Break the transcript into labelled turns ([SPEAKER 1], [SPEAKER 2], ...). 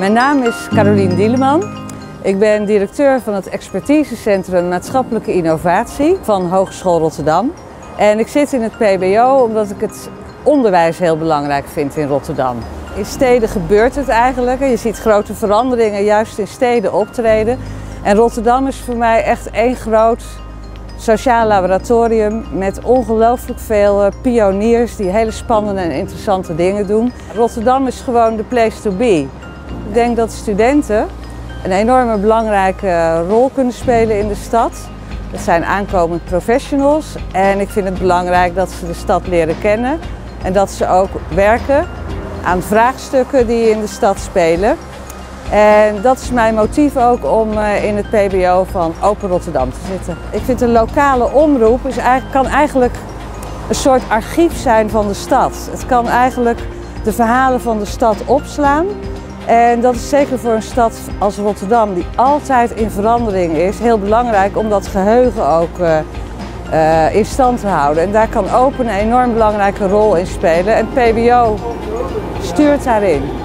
[SPEAKER 1] Mijn naam is Carolien Dieleman. Ik ben directeur van het expertisecentrum Maatschappelijke Innovatie van Hogeschool Rotterdam. En ik zit in het PBO omdat ik het onderwijs heel belangrijk vind in Rotterdam. In steden gebeurt het eigenlijk. Je ziet grote veranderingen juist in steden optreden. En Rotterdam is voor mij echt één groot sociaal laboratorium met ongelooflijk veel pioniers die hele spannende en interessante dingen doen. Rotterdam is gewoon de place to be. Ik denk dat studenten een enorme belangrijke rol kunnen spelen in de stad. Dat zijn aankomend professionals en ik vind het belangrijk dat ze de stad leren kennen en dat ze ook werken aan vraagstukken die in de stad spelen. En dat is mijn motief ook om in het PBO van Open Rotterdam te zitten. Ik vind een lokale omroep kan eigenlijk een soort archief zijn van de stad. Het kan eigenlijk de verhalen van de stad opslaan. En dat is zeker voor een stad als Rotterdam, die altijd in verandering is, heel belangrijk om dat geheugen ook in stand te houden. En daar kan Open een enorm belangrijke rol in spelen en het PBO stuurt daarin.